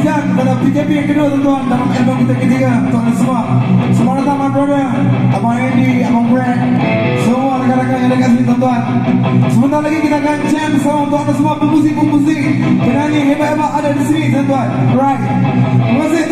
habiskan dalam PKP yang kedua tuan-tuan, dalam album kita ketiga tuan-tuan semua. Semua datang my brother, Abang Andy, Abang Brad, semua rakan-rakan yang ada kat sini tuan-tuan. Sebentar lagi kita akan jam sama tuan-tuan semua, pemusik-pemusik penyanyi hebat-hebat ada di sini tuan-tuan. Right, terima kasih.